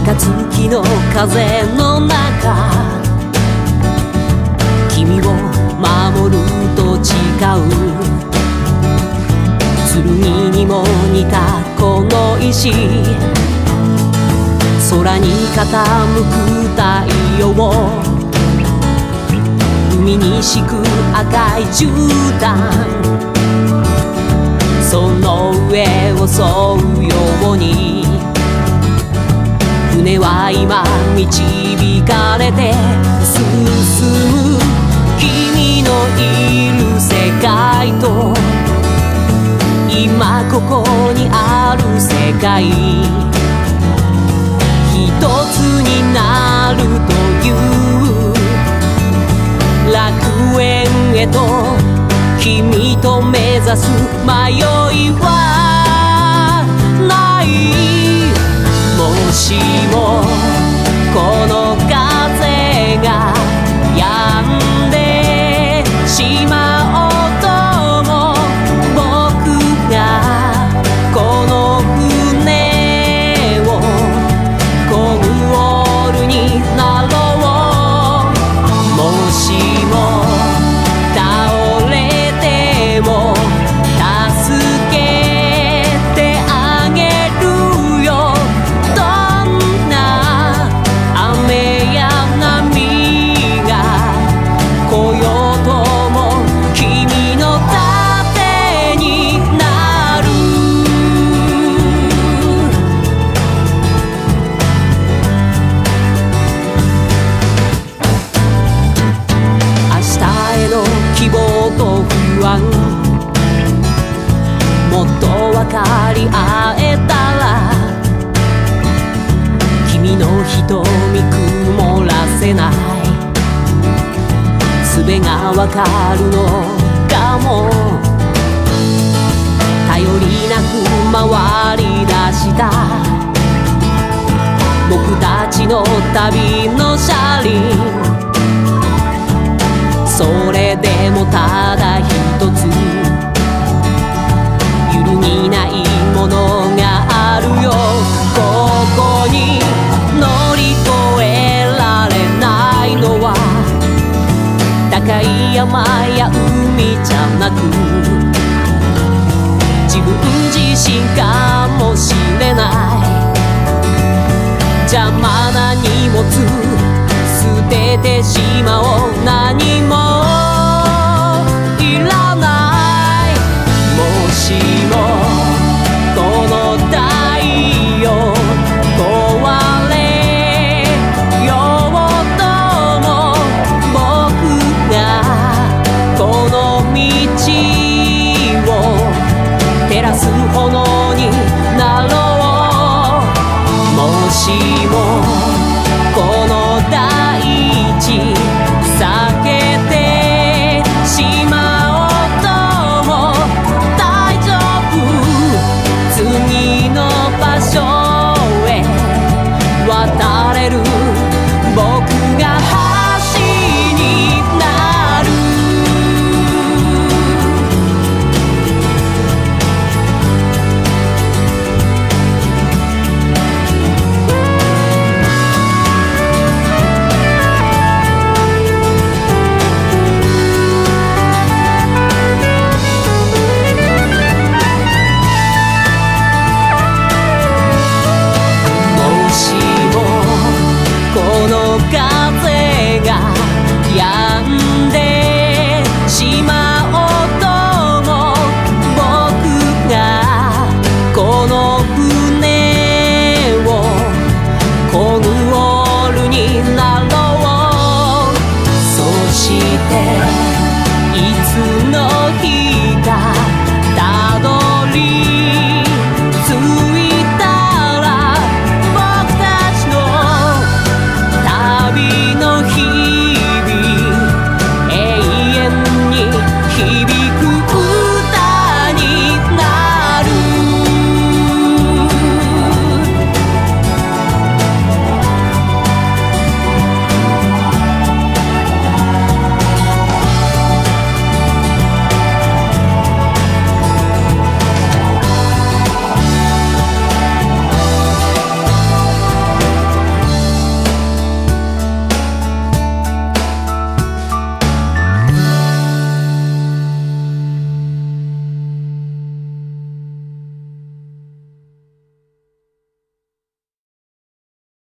た月の風の中、君を守ると誓う。剣にも似たこの石、空に傾く太陽、海に敷く赤い絨毯、その上を沿うように船は今導かれて進む。君のいる世界と今ここにある世界、一つになるという楽園へと君と目指す。迷いはない。もしもこの風が止んでしまおうとも、僕がこの船をコンウォールになろう。もしも倒れても助けてあげるよ。どんな雨や波が来ようとも君の盾になる。明日への希望と不安、もっと分かり合えたら、君の瞳曇らせない。術が分かるのかも。頼りなく回り出した僕たちの旅の車輪、それでもただ一つ揺るぎないものがあるよ。ここに乗り越えられないのは高い山や海じゃなく、自分自身かもしれない。邪魔な荷物捨ててしまおう。何もいらない。もしもこの太陽壊れようとも、僕がこの道を照らす炎になろう。もしもこの大地避けてしまおうとも大丈夫。次の場所へ渡れる僕が橋になる。この風が止んでしまう